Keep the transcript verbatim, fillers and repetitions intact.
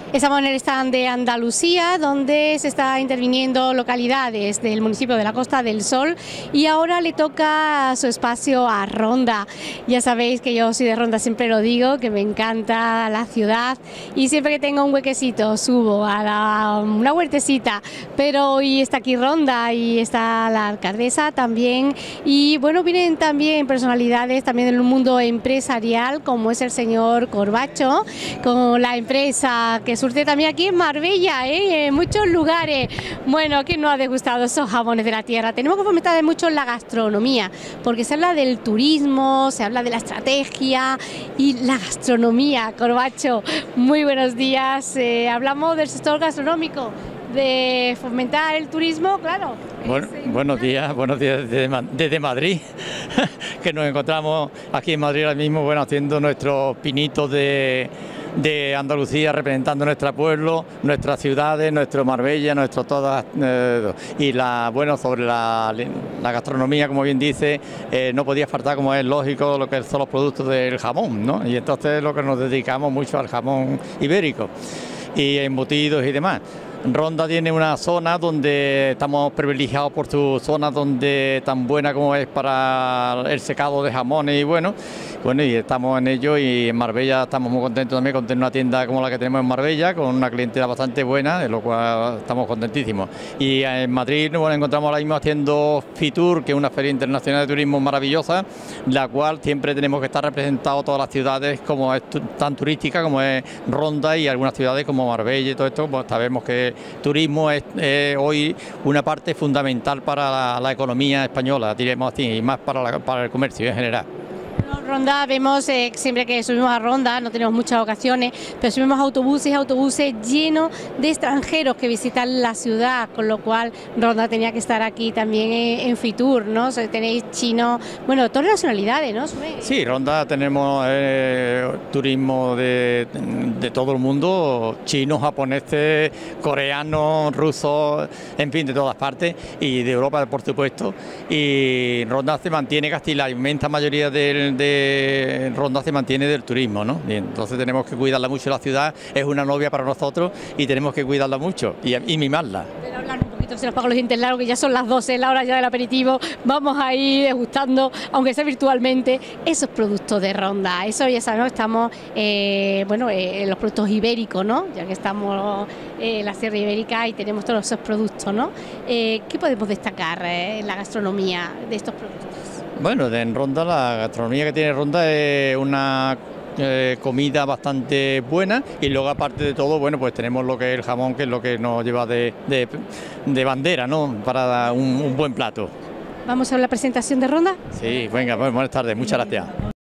Estamos en el stand de Andalucía, donde se está interviniendo localidades del municipio de la Costa del Sol, y ahora le toca su espacio a Ronda. Ya sabéis que yo soy de Ronda, siempre lo digo, que me encanta la ciudad y siempre que tengo un huequecito subo a la, una huertecita, pero hoy está aquí Ronda y está la alcaldesa también, y bueno, vienen también personalidades también del mundo empresarial, como es el señor Corbacho, con la empresa que surte también aquí en Marbella, ¿eh? En muchos lugares. Bueno, ¿quién no ha degustado esos jamones de la tierra? Tenemos que fomentar mucho la gastronomía, porque se habla del turismo, se habla de la estrategia y la gastronomía. Corbacho, muy buenos días. Eh, hablamos del sector gastronómico, de fomentar el turismo, claro. Bueno, buenos días, buenos días desde, desde Madrid, que nos encontramos aquí en Madrid ahora mismo, bueno, haciendo nuestros pinitos de, de Andalucía, representando nuestro pueblo, nuestras ciudades, nuestro Marbella, nuestro todas, eh, y la, bueno, sobre la, la gastronomía, como bien dice, eh, no podía faltar, como es lógico, lo que son los productos del jamón, ¿no? Y entonces lo que nos dedicamos mucho al jamón ibérico y embutidos y demás. Ronda tiene una zona donde estamos privilegiados por su zona, donde tan buena como es para el secado de jamones y bueno, bueno y estamos en ello, y en Marbella estamos muy contentos también con tener una tienda como la que tenemos en Marbella, con una clientela bastante buena, de lo cual estamos contentísimos. Y en Madrid nos encontramos ahora mismo haciendo Fitur, que es una feria internacional de turismo maravillosa, la cual siempre tenemos que estar representados todas las ciudades, como es tan turística como es Ronda, y algunas ciudades como Marbella y todo esto, pues sabemos que turismo es eh, hoy una parte fundamental para la, la economía española, diremos así, y más para, la, para el comercio en general. Ronda, vemos eh, siempre que subimos a Ronda, no tenemos muchas ocasiones, pero subimos autobuses, autobuses llenos de extranjeros que visitan la ciudad, con lo cual Ronda tenía que estar aquí también en, en Fitur, ¿no? O sea, tenéis chinos, bueno, todas las nacionalidades, ¿no? Sí, Ronda tenemos eh, turismo de, de todo el mundo, chinos, japoneses, coreanos, rusos, en fin, de todas partes, y de Europa, por supuesto, y Ronda se mantiene casi la inmensa mayoría del de Ronda se mantiene del turismo, ¿no? Y entonces tenemos que cuidarla mucho, la ciudad es una novia para nosotros y tenemos que cuidarla mucho y, y mimarla. Pero hablar un poquito, se nos pagan los dientes largos, que ya son las doce, la hora ya del aperitivo, vamos a ir degustando, aunque sea virtualmente, esos productos de Ronda. Eso ya sabemos, estamos, eh, bueno, eh, los productos ibéricos, ¿no? Ya que estamos eh, en la Sierra Ibérica y tenemos todos esos productos, ¿no? Eh, ¿Qué podemos destacar eh, en la gastronomía de estos productos? Bueno, en Ronda, la gastronomía que tiene Ronda es una eh, comida bastante buena, y luego aparte de todo, bueno, pues tenemos lo que es el jamón, que es lo que nos lleva de, de, de bandera, ¿no? Para un, un buen plato. ¿Vamos a ver la presentación de Ronda? Sí, venga, pues buenas tardes, muchas gracias.